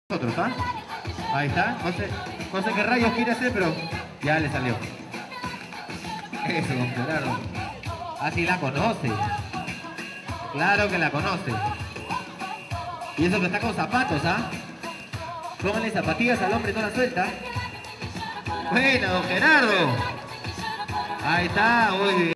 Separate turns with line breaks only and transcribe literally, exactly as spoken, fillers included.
nosotros, ¿ah? Ahí está, no sé, no sé qué rayos quiere hacer, pero ya le salió. Eso, don Gerardo. Así la conoce. Claro que la conoce. Y eso que está con zapatos, ¿ah? Pónganle zapatillas al hombre, no la suelta. Bueno, don Gerardo. Ahí está, muy bien.